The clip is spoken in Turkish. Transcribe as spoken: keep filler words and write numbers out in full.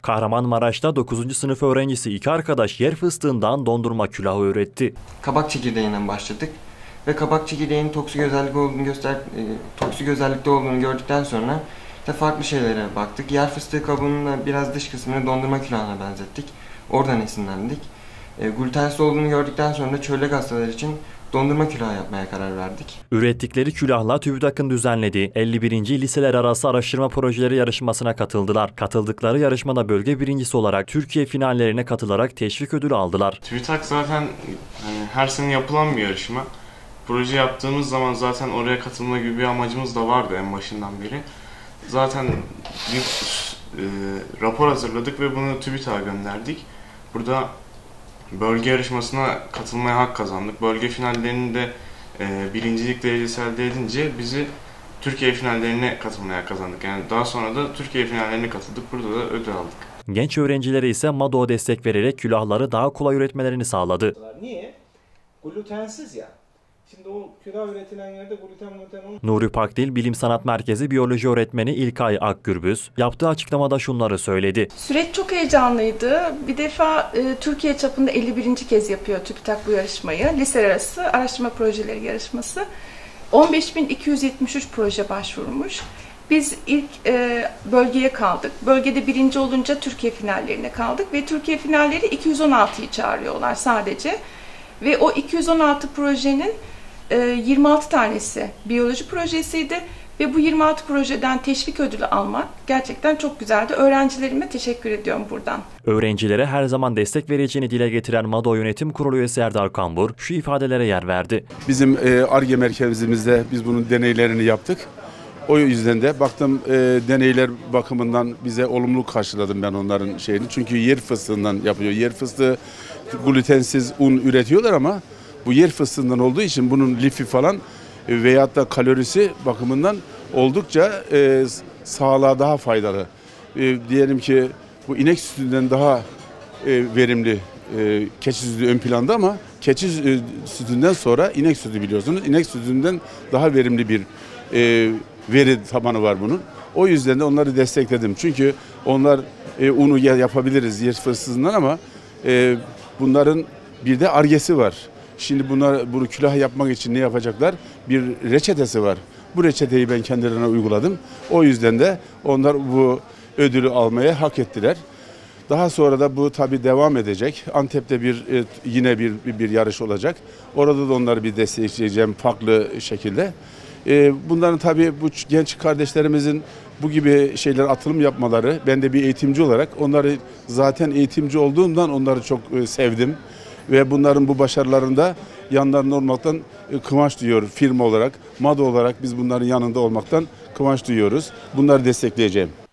Kahramanmaraş'ta dokuzuncu sınıf öğrencisi iki arkadaş yer fıstığından dondurma külahı üretti. Kabak çekirdeğinden başladık ve kabak çekirdeğinin toksik özellik olduğunu göster, e, toksik özellikte olduğunu gördükten sonra da farklı şeylere baktık. Yer fıstığı kabuğunun biraz dış kısmını dondurma külahına benzettik. Oradan esinlendik. E, glutensiz olduğunu gördükten sonra da çölyak hastalar için dondurma külahı yapmaya karar verdik. Ürettikleri külahla TÜBİTAK'ın düzenlediği elli birinci liseler arası araştırma projeleri yarışmasına katıldılar. Katıldıkları yarışmada bölge birincisi olarak Türkiye finallerine katılarak teşvik ödülü aldılar. TÜBİTAK zaten hani her sene yapılan bir yarışma. Proje yaptığımız zaman zaten oraya katılma gibi bir amacımız da vardı en başından beri. Zaten bir e, rapor hazırladık ve bunu TÜBİTAK'a gönderdik. Burada bölge yarışmasına katılmaya hak kazandık. Bölge finallerinde e, birincilik derecesi elde edince bizi Türkiye finallerine katılmaya kazandık. Yani daha sonra da Türkiye finallerine katıldık. Burada da ödül aldık. Genç öğrencilere ise MADO'ya destek vererek külahları daha kolay üretmelerini sağladı. Niye? Glutensiz ya. Şimdi o külah üretilen yerde gluten gluten olmuyor. Nuri Pakdil Bilim Sanat Merkezi Biyoloji Öğretmeni İlkay Akgürbüz yaptığı açıklamada şunları söyledi. Süreç çok heyecanlıydı. Bir defa e, Türkiye çapında elli birinci kez yapıyor TÜBİTAK bu yarışmayı. Liseler arası araştırma projeleri yarışması. on beş bin iki yüz yetmiş üç proje başvurmuş. Biz ilk e, bölgeye kaldık. Bölgede birinci olunca Türkiye finallerine kaldık ve Türkiye finalleri iki yüz on altıyı çağırıyorlar sadece. Ve o iki yüz on altı projenin yirmi altı tanesi biyoloji projesiydi ve bu yirmi altı projeden teşvik ödülü almak gerçekten çok güzeldi. Öğrencilerime teşekkür ediyorum buradan. Öğrencilere her zaman destek vereceğini dile getiren MADO Yönetim Kurulu üyesi Erdal Kambur şu ifadelere yer verdi. Bizim Ar-Ge merkezimizde biz bunun deneylerini yaptık. O yüzden de baktım e, deneyler bakımından bize olumlu karşıladım ben onların şeyini. Çünkü yer fıstığından yapıyor. Yer fıstığı glutensiz un üretiyorlar ama bu yer fıstığından olduğu için bunun lifi falan e, veyahut da kalorisi bakımından oldukça e, sağlığa daha faydalı. E, diyelim ki bu inek sütünden daha e, verimli, e, keçi sütü ön planda ama keçi e, sütünden sonra inek sütü biliyorsunuz. İnek sütünden daha verimli bir e, veri tabanı var bunun. O yüzden de onları destekledim. Çünkü onlar e, unu yapabiliriz yer fıstığından ama e, bunların bir de Ar-Ge'si var. Şimdi bunlar bunu külah yapmak için ne yapacaklar? Bir reçetesi var. Bu reçeteyi ben kendilerine uyguladım. O yüzden de onlar bu ödülü almaya hak ettiler. Daha sonra da bu tabii devam edecek. Antep'te bir yine bir bir yarış olacak. Orada da onları bir destekleyeceğim farklı şekilde. Bunların tabii bu genç kardeşlerimizin bu gibi şeyler atılım yapmaları, ben de bir eğitimci olarak onları zaten eğitimci olduğumdan onları çok sevdim. Ve bunların bu başarılarında yanlarında olmaktan kıvanç duyuyor firma olarak, MADO olarak biz bunların yanında olmaktan kıvanç duyuyoruz. Bunları destekleyeceğim.